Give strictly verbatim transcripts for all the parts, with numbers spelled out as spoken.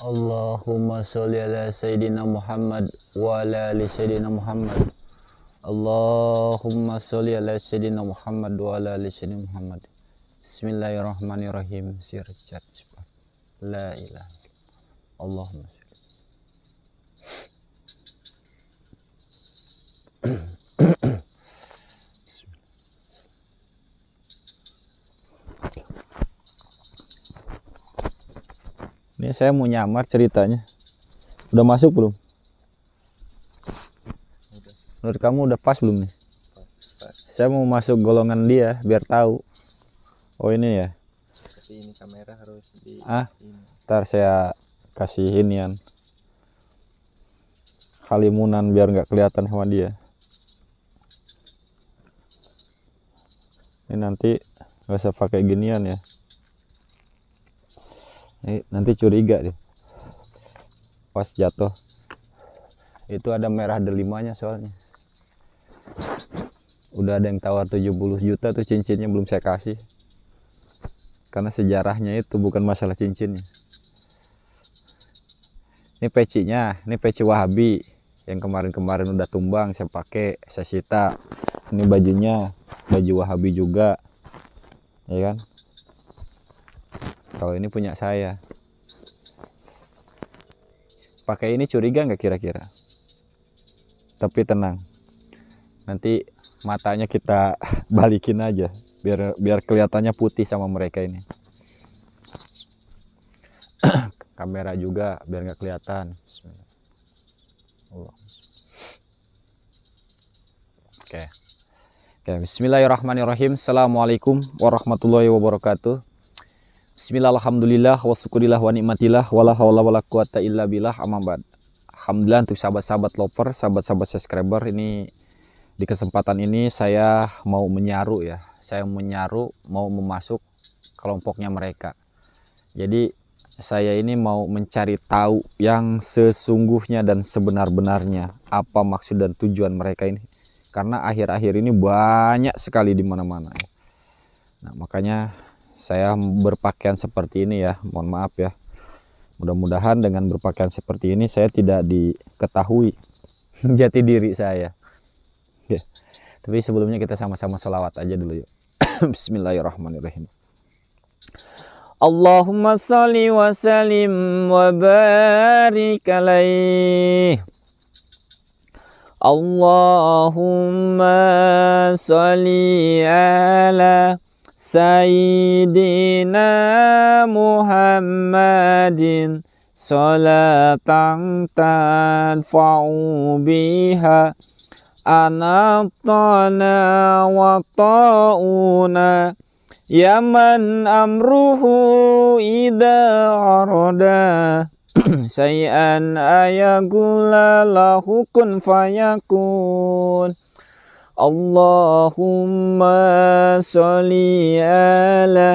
Allahumma sholli ala Sayyidina Muhammad wa ala ali Sayyidina Muhammad. Allahumma sholli ala Sayyidina Muhammad wa ala ali Sayyidina Muhammad. Bismillahirrahmanirrahim. Sirjat sifat la ilaha illallah. Allahumma sholli. Ini saya mau nyamar ceritanya. Udah masuk belum? Udah. Menurut kamu udah pas belum nih? Pas, pas. Saya mau masuk golongan dia biar tahu. Oh ini ya. Tapi ini kamera harus di Ah, ini. ntar saya kasih inian halimunan biar nggak kelihatan sama dia. Ini nanti nggak usah pakai ginian ya. Ini nanti curiga deh. Pas jatuh. Itu ada merah delimanya soalnya. Udah ada yang tawar tujuh puluh juta tuh cincinnya belum saya kasih. Karena sejarahnya itu bukan masalah cincinnya. Ini pecinya, ini peci Wahabi yang kemarin-kemarin udah tumbang saya pakai, saya sita. Ini bajunya, baju Wahabi juga. Ya kan? Kalau ini punya saya. Pakai ini curiga nggak kira-kira? Tapi tenang. Nanti matanya kita balikin aja biar biar kelihatannya putih sama mereka ini. Kamera juga biar nggak kelihatan. Allah. Oke. Oke, bismillahirrahmanirrahim. Assalamualaikum warahmatullahi wabarakatuh. Bismillah, alhamdulillah, wa syukurillah, wa nikmatillah, wala hawla wala quwata illa billah, amma ba'd. Alhamdulillah untuk sahabat-sahabat lover, sahabat-sahabat subscriber, ini di kesempatan ini saya mau menyaru ya. Saya menyaru mau memasuk kelompoknya mereka. Jadi saya ini mau mencari tahu yang sesungguhnya dan sebenar-benarnya apa maksud dan tujuan mereka ini. Karena akhir-akhir ini banyak sekali di mana-mana. Nah, makanya saya berpakaian seperti ini ya, mohon maaf ya. Mudah-mudahan dengan berpakaian seperti ini saya tidak diketahui jati diri saya. Ya. Tapi sebelumnya kita sama-sama sholawat aja dulu yuk. Bismillahirrahmanirrahim. Allahumma sholli wa sallim wa barik alaih. Allahumma sholli ala Sayyidina Muhammadin sholatan tanfa'u biha anatana wa ta'una ya man amruhu idha arada sayyan ayagula lahu kun fayakun. Allahumma sholli ala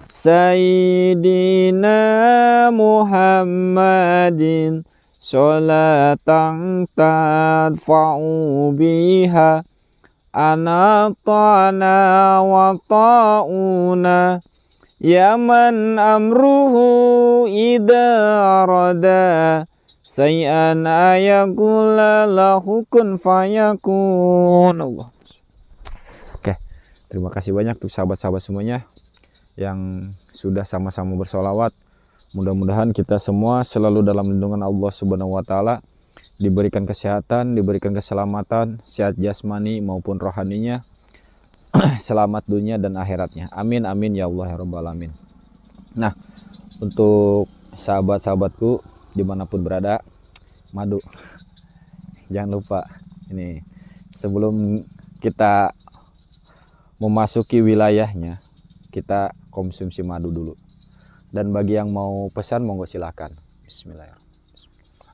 Sayyidina Muhammadin sholatan tadfa'u biha anatana wa ta'una ya man amruhu idha arada sayyan ayagula lahu kun fayakun. Allah. Oke, terima kasih banyak tuh sahabat-sahabat semuanya yang sudah sama-sama bersolawat. Mudah-mudahan kita semua selalu dalam lindungan Allah Subhanahu wa taala, diberikan kesehatan, diberikan keselamatan, sehat jasmani maupun rohaninya, selamat dunia dan akhiratnya. Amin amin ya Allah ya rabbal alamin. Nah, untuk sahabat-sahabatku dimanapun berada, madu jangan lupa ini sebelum kita memasuki wilayahnya kita konsumsi madu dulu. Dan bagi yang mau pesan monggo silakan. Bismillahirrahmanirrahim.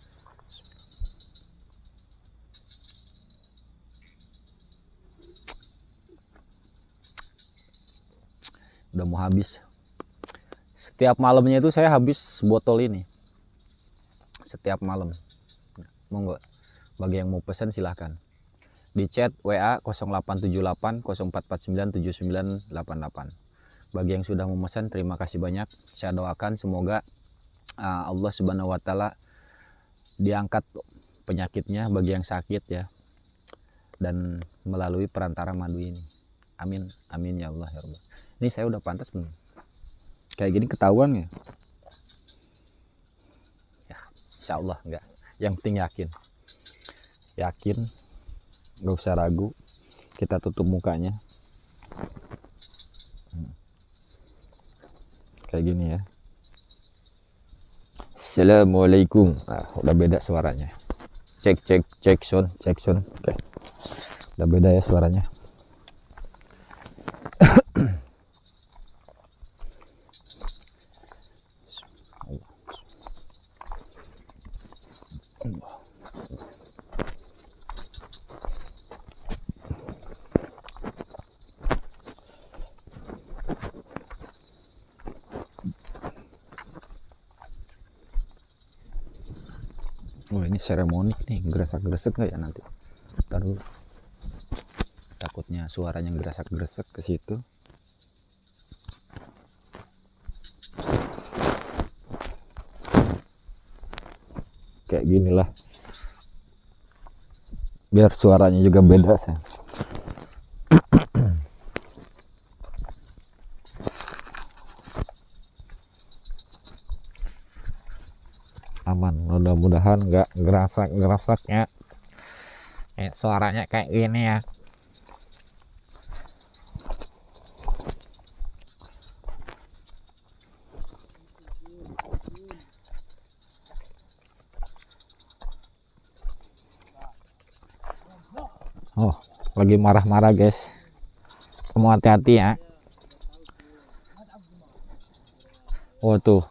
Udah mau habis. Setiap malamnya itu saya habis botol ini. Setiap malam. Monggo bagi yang mau pesan silahkan di chat W A nol delapan tujuh delapan nol empat empat sembilan tujuh sembilan delapan delapan. Bagi yang sudah memesan terima kasih banyak. Saya doakan semoga uh, Allah Subhanahu wa taala diangkat penyakitnya bagi yang sakit ya, dan melalui perantara madu ini. Amin, amin ya Allah ya Rabbal. Ini saya udah pantas belum? Kayak gini ketahuan ya? Ya, insya Allah enggak. Yang penting yakin, yakin, nggak usah ragu. Kita tutup mukanya, kayak gini ya. Assalamualaikum. Nah, udah beda suaranya. Cek cek cek sound, cek sound. Oke. Udah beda ya suaranya. Oh, ini seremonik nih, gerasak-gresek nggak ya nanti? Ntar dulu. Takutnya suaranya gerasak-gresek ke situ. Kayak gini lah. Biar suaranya juga beda sih. Aman, mudah-mudahan nggak gerasak-gerasak ya. Eh, suaranya kayak gini ya. Oh, lagi marah-marah guys. Kamu hati-hati ya. Oh tuh.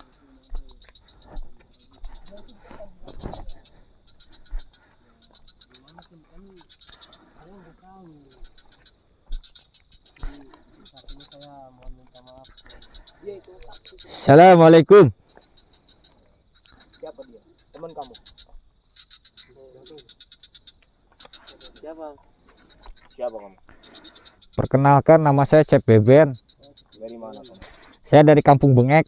Assalamualaikum. Siapa dia? Teman kamu? Siapa? Siapa kamu? Perkenalkan, nama saya Cep Beben. Dari mana kamu? Saya dari Kampung Bengek.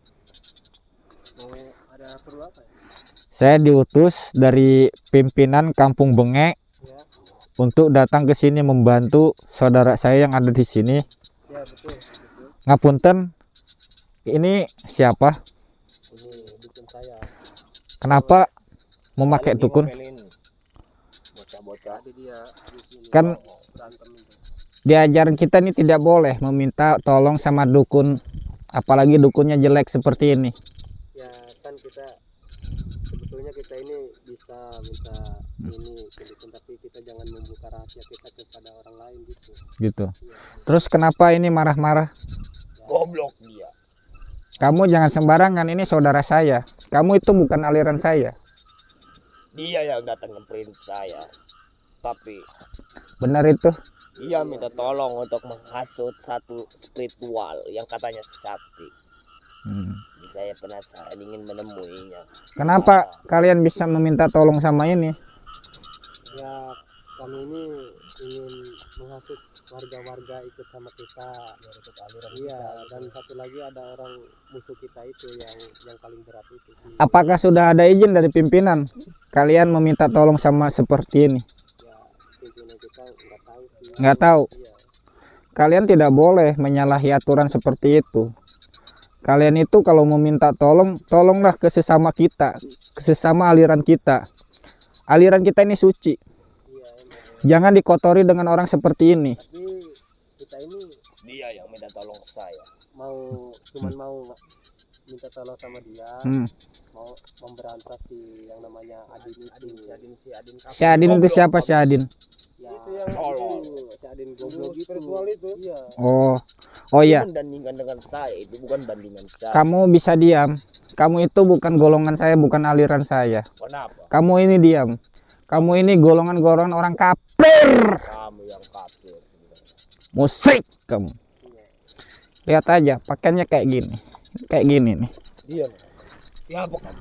Mau ada perlu apa ya? Saya diutus dari pimpinan Kampung Bengek Ya, untuk datang ke sini membantu saudara saya yang ada di sini. ya betul, betul. Ngapunten, ini siapa? Ini dukun saya. Kenapa memakai dukun? Bocah-bocah dia di sini Kan berantem itu. diajaran kita ini tidak boleh meminta tolong sama dukun, apalagi dukunnya jelek seperti ini. Ya kan kita sebetulnya kita ini bisa minta ini ke dukun, tapi kita jangan membuka rahasia kita kepada orang lain gitu. Gitu. Iya. Terus kenapa ini marah-marah? Goblok dia. Kamu jangan sembarangan, ini saudara saya. Kamu itu bukan aliran saya. Dia yang datang ngeprint saya. Tapi Benar itu? dia minta tolong untuk menghasut satu spiritual yang katanya sakti. Hmm. Jadi saya penasaran ingin menemuinya. Kenapa kalian bisa meminta tolong sama ini? Ya kami ini ingin menghasut warga-warga ikut sama kita, ikut aliran. Iya, dan satu lagi ada orang musuh kita itu yang yang paling berat itu. Apakah sudah ada izin dari pimpinan kalian meminta tolong sama seperti ini? Ya pimpinan kita nggak tahu sih. Nggak tahu. Iya. Kalian tidak boleh menyalahi aturan seperti itu. Kalian itu kalau meminta tolong, tolonglah ke sesama kita, ke sesama aliran kita. Aliran kita ini suci. Iya, emang. Jangan dikotori dengan orang seperti ini. Tapi kita ini dia yang minta tolong saya. Mau cuman mau minta tolong sama dia, Hmm. mau memberantas si yang namanya Adin itu. Adin, si Adin, si Adin. Si Adin itu siapa si Adin? Ya, itu yang itu, si Adin goblok itu. itu. Iya. Oh, oh iya. Bandingkan dengan saya itu bukan bandingan saya. Kamu bisa diam. Kamu itu bukan golongan saya, bukan aliran saya. Kenapa? Kamu ini diam. Kamu ini golongan-golongan orang kafir. Kamu yang kafir. Musik kamu. Lihat aja, pakaiannya kayak gini. Kayak gini nih. Dia. Siapa kamu?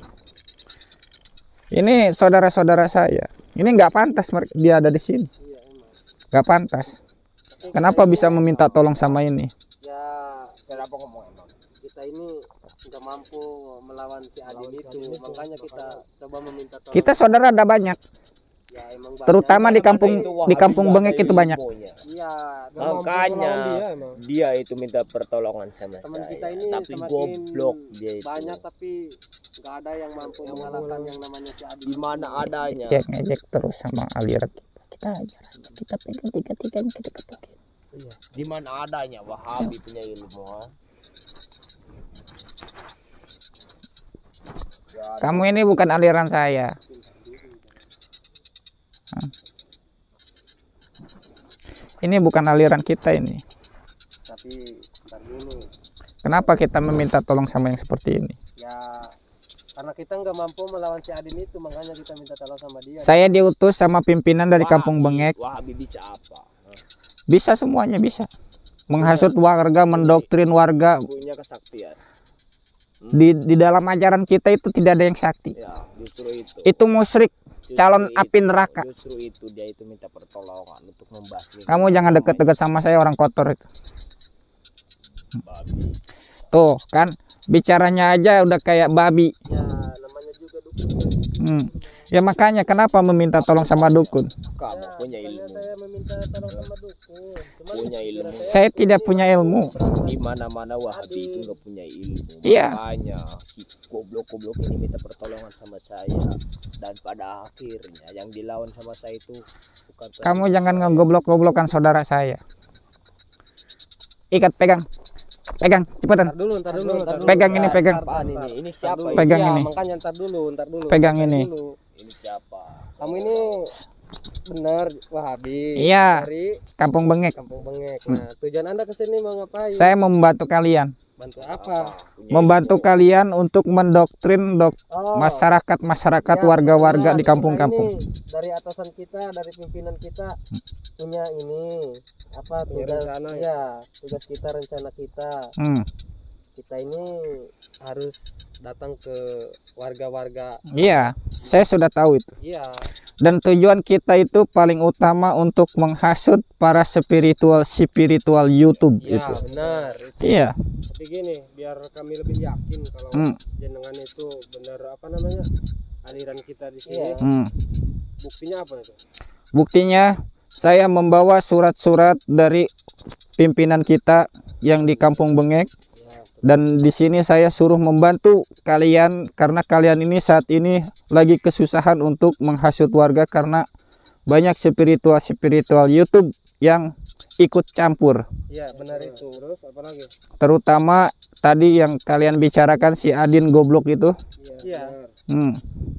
Ini saudara-saudara saya. Ini nggak pantas mereka- dia ada di sini. Iya emang. Nggak pantas. Kenapa bisa meminta tolong sama ini? Ya, kenapa kamu emang? Kita kita ini nggak mampu melawan si Adin itu, makanya kita coba meminta tolong. Kita saudara ada banyak, Ya, emang banyak. terutama di kampung Itu di kampung Wahabi Bengek ada itu banyak. ilmunya. Iya, nggak mampu Makanya melawan dia, emang. dia itu minta pertolongan sama Teman saya. kita ini Tapi semakin goblok dia itu. banyak tapi nggak ada yang mampu mengalahkan yang namanya si Adin. Di mana adanya. Dia ngejek terus sama aliran kita. Kita ajar aja, kita pegang tiga-tiganya, kita ketukin. Iya. Di mana adanya Wahabi punya ilmu. Ha? Ya, Kamu ini bukan aliran saya. Hah? Ini bukan aliran kita ini. Tapi ntar dulu. Kenapa kita meminta tolong sama yang seperti ini? Ya, karena kita nggak mampu melawan si Adin itu, makanya kita minta tolong sama dia. Saya diutus sama pimpinan dari kampung Bengek. Wahabi bisa apa? Ha? Bisa semuanya bisa. Menghasut warga, mendoktrin warga. Punya kesaktian. Di di dalam ajaran kita itu tidak ada yang sakti. Ya, justru itu. Itu musyrik, Justru calon itu, api neraka. Justru itu dia itu minta pertolongan untuk membasmi. Kamu jangan deket-deket sama saya, orang kotor itu. Babi. Tuh kan, bicaranya aja udah kayak babi. Ya, namanya juga dukun. Hmm. Ya makanya kenapa meminta tolong sama dukun? Kamu Ya, punya makanya ilmu. saya meminta tolong sama dukun. Cuman Punya ilmu. Saya tidak punya ilmu. Di mana-mana Wahabi itu nggak punya ilmu. Iya. Makanya si goblok-goblok ini minta pertolongan sama saya, dan pada akhirnya yang dilawan sama saya itu bukan Kamu jangan ngegoblok-goblokan saudara saya. Ikat, pegang. Pegang, cepetan. Ntar dulu, ntar dulu, ntar dulu. Pegang ini, Ntar, pegang. ntar, Apaan ntar, ini? ntar. Ini Ntar siapa dulu. ini? Pegang Ya, ini. makanya ntar dulu, ntar dulu. Pegang Ntar ini. dulu. Ini siapa? Kamu ini benar Wahabi. Iya. Dari Kampung Bengek. Kampung Bengek. Nah, tujuan Anda ke sini mau ngapain? Saya membantu kalian. Bantu apa? Punya Membantu ilmu. kalian untuk mendoktrin dok Oh. masyarakat-masyarakat Ya, warga-warga benar. di kampung-kampung. Kita ini dari atasan kita, dari pimpinan kita punya ini apa Punya tugas rencana ya? ya, tugas kita, rencana kita. Hmm. Kita ini harus datang ke warga-warga. Iya, saya sudah tahu itu. Iya, Dan tujuan kita itu paling utama untuk menghasut para spiritual spiritual YouTube iya itu. benar. Itu. Iya. Tapi gini, biar kami lebih yakin kalau Hmm. jenengan itu benar apa namanya aliran kita di sini. Hmm. Buktinya apa itu? Buktinya saya membawa surat-surat dari pimpinan kita yang di Kampung Bengek. Ya, Dan di sini saya suruh membantu kalian karena kalian ini saat ini lagi kesusahan untuk menghasut warga karena banyak spiritual-spiritual YouTube yang ikut campur. iya benar itu. Terus apa lagi? Terutama tadi yang kalian bicarakan si Adin goblok itu. Iya. Hmm.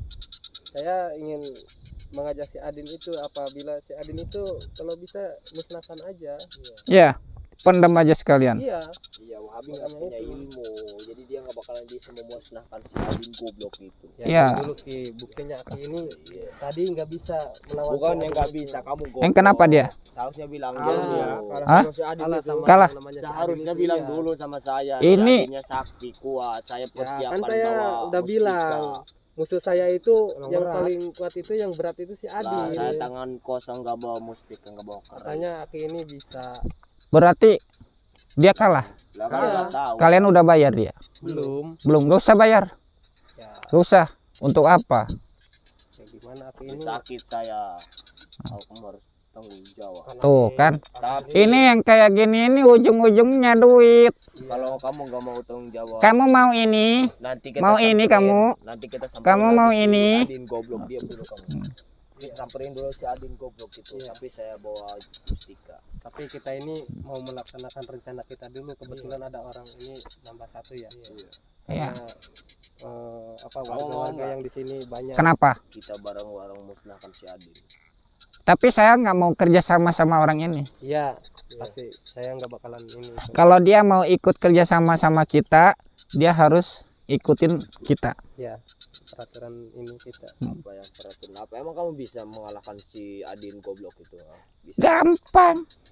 Saya ingin mengajak si Adin itu apabila si Adin itu kalau bisa musnahkan aja. Ya, pendam aja sekalian. Iya. Iya, Wahabi nggak Makanya punya itu. ilmu, jadi dia nggak bakalan bisa memusnahkan si Adin goblok itu. Ya, Iya. dulu Ki, buktinya Ki ini tadi nggak bisa melawan. Bukan si yang Adin nggak itu. bisa, kamu goblok. Yang kenapa dia? Seharusnya bilang Ah, dulu. kalah Hah? sama si Adin Kalah itu. sama Kalah. yang namanya si Seharusnya Adin itu, bilang iya. dulu sama saya. Ini- si Adinnya sakti kuat, saya Ya, persiapan kan saya bawa udah mustika. bilang musuh saya itu Yang yang berat. paling kuat itu yang berat itu si Lah, Adin. saya tangan kosong nggak bawa mustika, nggak bawa keris. Katanya Ki ini bisa. Berarti dia kalah. Lah kan Kalah. nggak tahu. Kalian udah bayar dia? Belum. Belum, gak usah bayar. Ya, Gak usah. Untuk apa? ya gimana Ki ini? Sakit saya. Aku kamu harus tanggung jawab. Karena Tuh Ki- kan. Tapi Ini yang kayak gini ini ujung-ujungnya duit. Iya. kalau kamu nggak mau tanggung jawab, Kamu mau ini? nanti kita Mau ini samperin. kamu? Nanti kita samperin Kamu lagi mau si ini? Adin goblok, diam dulu kamu. Kita samperin dulu si Adin goblok itu. Iya. Tapi saya bawa mustika. Tapi kita ini mau melaksanakan rencana kita dulu. Kebetulan ada orang ini nambah satu ya. Iya. Karena, eh, apa Kamu mau warga-warga nggak? yang di sini banyak. Kenapa? Kita bareng-bareng musnahkan si Adin. Tapi saya nggak mau kerja sama sama orang ini. Iya, pasti saya nggak bakalan ini. Kalau dia mau ikut kerja sama sama kita, dia harus ikutin kita. Ya, peraturan ini kita. Apa yang peraturan apa? Emang kamu bisa mengalahkan si Adin goblok itu? Ha? Bisa. Gampang.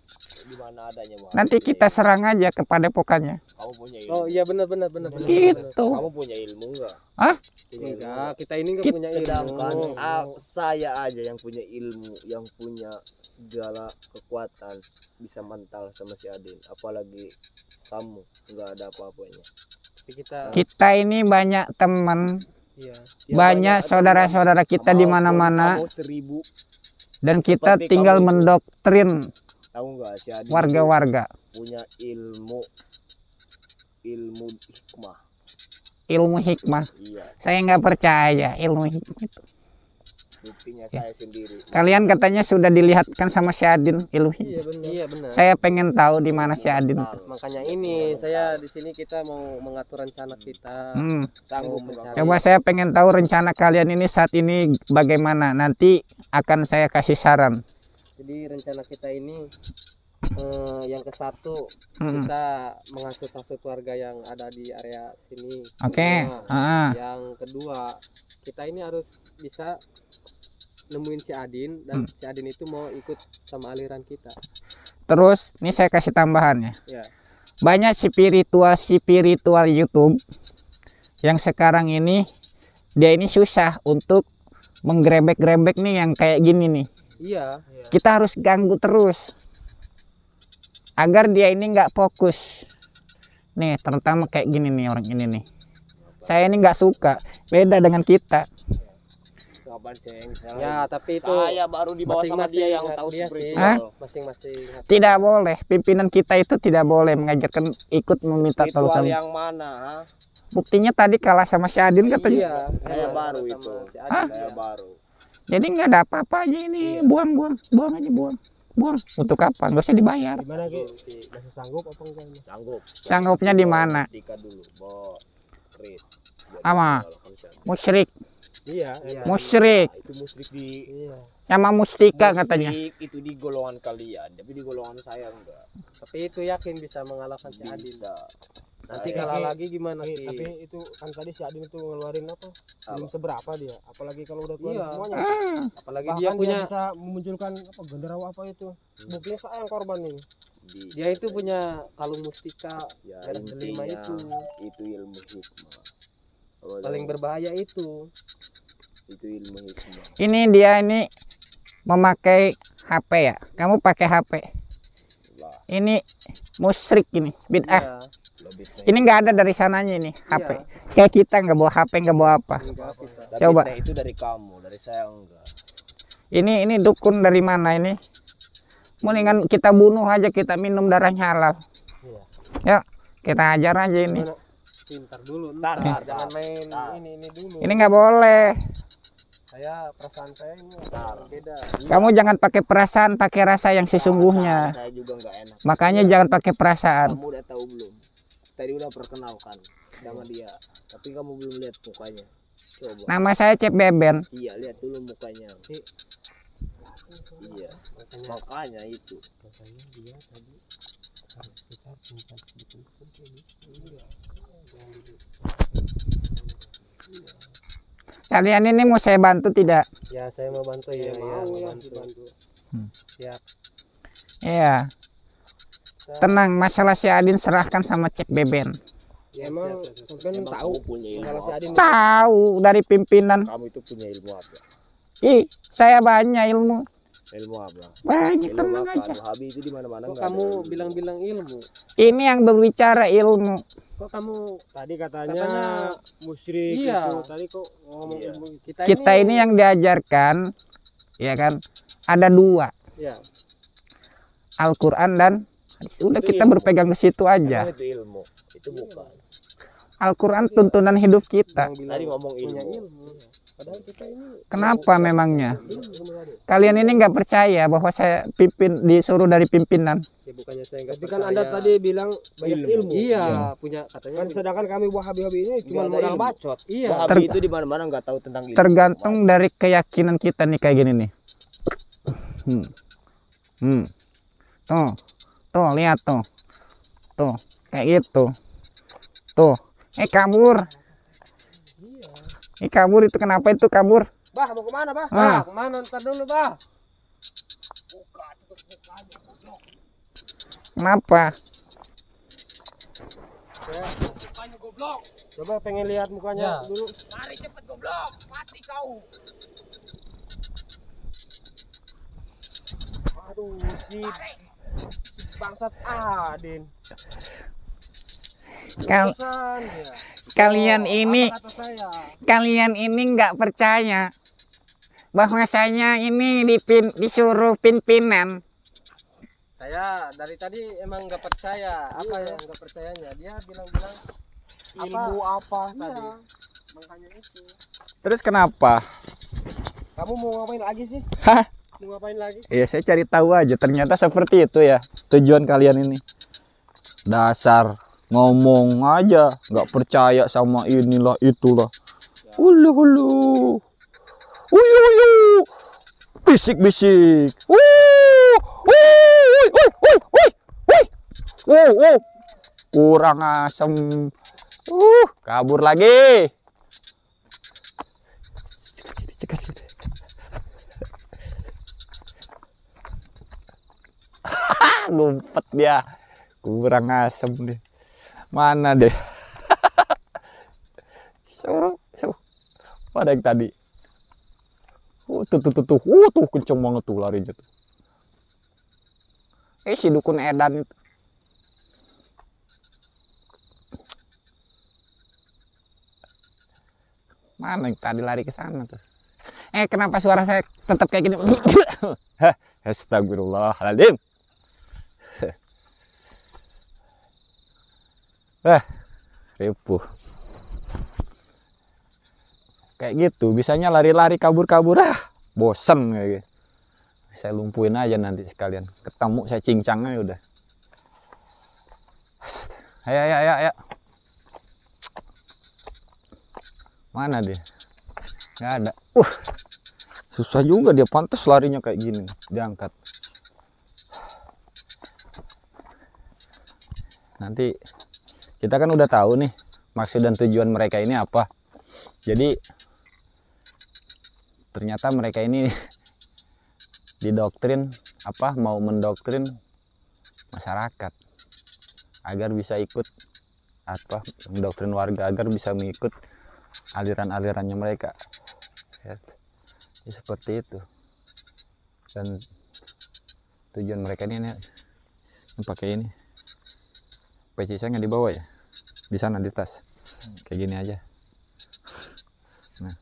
Di mana adanya Wahabi. Nanti kita serang aja ke padepokannya. Kamu punya ilmu. Oh iya benar benar benar benar. Gitu. Kamu punya ilmu enggak? Hah? Enggak, kita ini enggak Kita- punya ilmu. Sedangkan ah, saya aja yang punya ilmu, yang punya segala kekuatan bisa mental sama si Adin. Apalagi kamu nggak ada apa-apanya. Tapi kita Kita ini banyak teman, iya. Ya, banyak saudara-saudara kita di Kalaupun mana-mana, kamu seribu, dan kita seperti tinggal kamu itu. mendoktrin tahu nggak si Adin itu warga-warga. punya ilmu ilmu hikmah. Ilmu hikmah. Iya, Saya nggak percaya ilmu hikmah itu. buktinya saya sendiri. Kalian katanya sudah dilihatkan sama si Adin ilmu hikmah. Iya benar. Iya benar. Saya pengen tahu di mana si Adin itu. Makanya ini saya di sini kita mau mengatur rencana kita. Hmm. Sanggup Mau mencari- Coba saya pengen tahu rencana kalian ini saat ini bagaimana. Nanti akan saya kasih saran. Jadi rencana kita ini eh, yang ke satu Hmm. kita menghasut-hasut warga yang ada di area sini. Oke. Kedua. Ah. Yang kedua kita ini harus bisa nemuin si Adin dan Hmm. si Adin itu mau ikut sama aliran kita. Terus ini saya kasih tambahannya. Ya. Banyak spiritual spiritual YouTube yang sekarang ini dia ini susah untuk menggrebek-grebek nih yang kayak gini nih. Iya. Kita harus ganggu terus agar dia ini nggak fokus. Nih terutama kayak gini nih orang ini nih. Saya ini nggak suka. Beda dengan kita. Kapan saya yang salah? Ya, tapi itu saya baru dibawa sama masing-masing dia yang hak tahu dia sih. spiritual. Hah? Masing-masing. hak- Tidak boleh. Pimpinan kita itu tidak boleh mengajarkan ikut meminta tolong Spiritual sama. yang mana? Ha? Buktinya tadi kalah sama si Adin katanya. Iya, Saya sama- baru sama itu. si Adin, Hah? Saya ya. baru. Jadi nggak ada apa-apa aja ini. Buang-buang, buang aja buang. Buang. Untuk apa? Nggak usah dibayar. Gimana Ki? Masih sanggup apa enggak? ini? Sanggup. Sanggupnya di mana? Mustika dulu, Bo. Kris. Apa? Musyrik, Iya, iya. musyrik. Itu musrik di Iya. Sama mustika katanya. musrik itu di golongan kalian, tapi di golongan saya enggak. Tapi itu yakin bisa mengalahkan si Adin. Bisa. Nanti Saya- kalah lagi gimana Tapi, Ki? tapi itu kan tadi si Adin itu ngeluarin apa? Belum Apa? seberapa dia. Apalagi kalau udah keluar Iya. semuanya. Ah, Apalagi Bahkan dia punya bisa memunculkan apa genderuwo apa itu. Buktinya saya yang korban ini. Bisa dia itu saja. punya kalung mustika ya, merah delima intinya itu. itu ilmu hikmah. Kalau Paling berbahaya itu. itu ilmu hikmah. ini dia ini memakai H P ya. Kamu pakai H P. Lah, Ini musyrik ini, bid'ah. Iya. lebih Ini nggak ada dari sananya ini H P. Iya. Kayak kita nggak bawa H P, nggak bawa apa. Enggak kita. Tapi Coba. nah, itu dari kamu, dari saya enggak. Ini ini dukun dari mana ini? Mendingan kita bunuh aja, kita minum darahnya halal. Iya. Ya, kita ajar aja ini. Gimana? Pintar dulu, Ntar, ntar, ntar, jangan ntar. main Ntar. ini ini dulu. Ini nggak boleh. Saya perasaan saya ini Ntar. beda. Kamu jangan pakai perasaan, pakai rasa yang sesungguhnya. Saya juga enggak enak. Makanya jangan pakai perasaan. Kamu udah tahu belum? Tadi udah perkenalkan sama dia, tapi kamu belum lihat mukanya. Coba. Nama saya Cep Beben. Iya, lihat dulu mukanya. I- Iya, Makanya makanya itu. makanya dia tadi harus kita simpan sedikit iya. Kalian ini mau saya bantu tidak? Ya saya mau bantu ya, ya, mau mau ya, bantu. dibantu. Hmm. Siap. Iya. Tenang, masalah si Adin serahkan sama Cep Beben. Ya, Emang siap, siap, siap. sampean Emang tahu kamu punya ilmu masalah si apa? Adin. Tahu dari pimpinan. Kamu itu punya ilmu apa? Ih, saya banyak ilmu. Ilmu apa? Banyak, Ilmu tenang apa? aja. Al-Habib itu di mana-mana Kok enggak kamu ada ilmu. bilang-bilang ilmu? Ini yang berbicara ilmu. Kok kamu Tadi katanya, Katanya, musyrik iya. itu. Tadi kok ngomong Iya. ilmu kita, Kita ini yang diajarkan, ya kan, ada dua, ya Al-Quran dan hadis. Udah Itu kita ilmu. berpegang ke situ aja. Emang itu ilmu. Itu bukan. Al-Quran tuntunan hidup kita. yang bilang Tadi ngomong punya ilmu. ilmu. Padahal kita ini Kenapa memangnya? ilmu tadi. Kalian ini nggak percaya bahwa saya pimpin disuruh dari pimpinan. Ya bukannya saya nggak Tapi kan percaya. Anda tadi bilang banyak Ilmu. ilmu. Iya, punya katanya. Kan sedangkan kami wahabi-wahabi ini cuma ada modal ilmu. bacot. Iya. Wahabi Ter- itu di mana-mana enggak tahu tentang ilmu. Tergantung dari keyakinan kita nih kayak gini nih. Hmm. Hmm. Tuh. Tuh, lihat tuh. Tuh, kayak gitu. Tuh. Eh kabur. Eh kabur itu kenapa itu kabur? Bah, mau kemana, Bah? Ah. Bah, kemana ntar dulu, Bah? Kenapa? Coba pengen lihat mukanya Ya. dulu. Lari cepet goblok, mati kau. Aduh si, si bangsat Adin. Kal Bosan dia. kalian Oh, ini apa kata saya? kalian ini nggak percaya bahwa saya ini dipin, disuruh pimpinan. Saya dari tadi emang nggak percaya. Apa Iya. yang nggak percayanya? Dia bilang-bilang Ilmu apa, iya, tadi? makanya itu. Terus kenapa? Kamu mau ngapain lagi sih? Hah? Mau ngapain lagi? Ya saya cari tahu aja. Ternyata seperti itu ya tujuan kalian ini. Dasar ngomong aja, nggak percaya sama inilah itulah. Ulu ulu, uyu uyu, bisik bisik. Uh, uh, uh, uh, uh, uh, uh, uh. Kurang asem. Uh, kabur lagi. Ngumpet dia, kurang asem deh. Mana deh? So, so. Pada yang tadi. Oh, tuh tuh tuh tuh, uh, tuh kenceng banget tuh larinya tuh. Eh si dukun edan itu. Mana yang tadi lari ke sana tuh? Eh kenapa suara saya tetap kayak gini? Hah, astagfirullahaladzim. Eh, ripuh. Kayak gitu, bisanya lari-lari kabur-kabur, ah, bosen kayak gitu. Saya lumpuhin aja nanti sekalian. Ketemu saya cincang aja udah. Ayo, ayo, ayo, ayo. Mana dia? Nggak ada. Uh, susah juga dia, pantas larinya kayak gini. Diangkat. Nanti kita kan udah tahu nih maksud dan tujuan mereka ini apa. Jadi ternyata mereka ini didoktrin apa mau mendoktrin masyarakat agar bisa ikut apa mendoktrin warga agar bisa mengikut aliran-alirannya mereka. Ya, ya, seperti itu. Dan tujuan mereka ini, ini, ini pakai ini. Peci saya nggak dibawa ya? Di sana di tas. Kayak gini aja. Nah.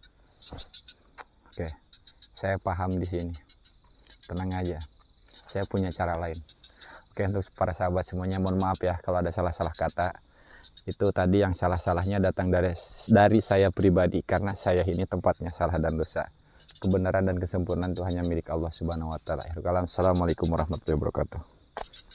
Oke. Saya paham di sini. Tenang aja. Saya punya cara lain. Oke, untuk para sahabat semuanya mohon maaf ya kalau ada salah-salah kata. Itu tadi yang salah-salahnya datang dari dari saya pribadi karena saya ini tempatnya salah dan dosa. Kebenaran dan kesempurnaan itu hanya milik Allah Subhanahu wa taala. Assalamualaikum warahmatullahi wabarakatuh.